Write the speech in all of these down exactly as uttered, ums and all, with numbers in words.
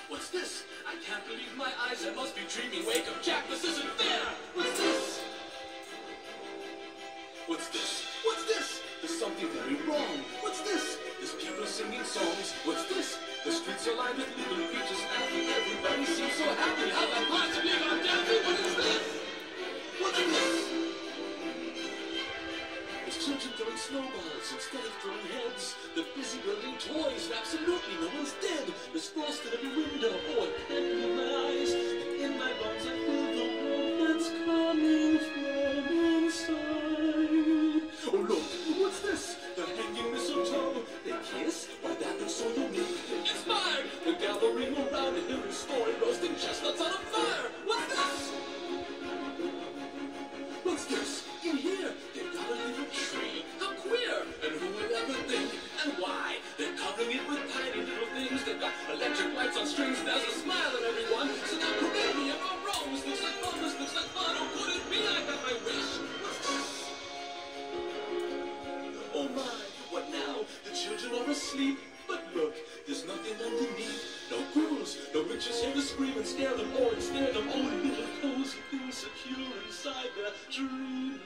What's this? I can't believe my eyes. I must be dreaming. Wake up, Jack. This isn't fair. What's this? What's this? What's this? There's something very wrong. What's this? There's people singing songs. What's this? The streets are lined with little creatures laughing. Everybody seems so happy. How am I possibly gone down? What is this? What's this? There's children throwing snowballs instead of throwing heads. They're busy building toys, and absolutely no one's dead. There's frost in every window. Oh, I can't believe my eyes. And in my bones I feel the warmth that's coming from inside. Oh, look, what's this? They're hanging mistletoe. They kiss? Why, that looks so unique. Inspired! They're gathering around a hill story, roasting chestnuts on a fire. What's this? What's this? In here, they've got a little tree. How queer! And who would ever think? And why? They're covering it with tiny little things. They've got electric lights on strings. There's a smile on everyone. So now correct me if I'm wrong. This looks like fun. This looks like fun. Oh, could it be I got my wish? What's this? Oh my, what now? The children are asleep. But look, there's nothing underneath. No ghouls, no witches here to scream and scare them or ensnare them. Oh, little cozy things secure inside their dreamland.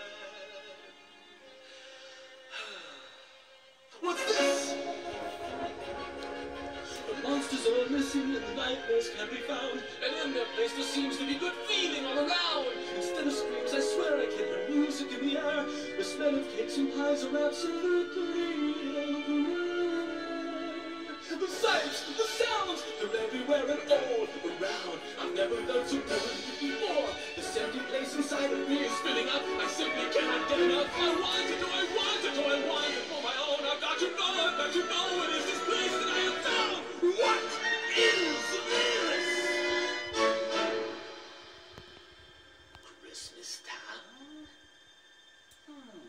What's this? The monsters are all missing and the nightmares can't be found. And in their place there seems to be good feeling all around. Instead of screams, I swear I can hear music in the air. The smell of cakes and pies are absolutely everywhere. The sights, the sounds, they're everywhere and all around. I've never felt so good before. This empty place inside of me is filling up. I simply cannot get enough. I want it, oh I want it, oh I want it for my own. I've got to know, I've got to know. What is this place that I have found? What is this? Christmas town? Hmm.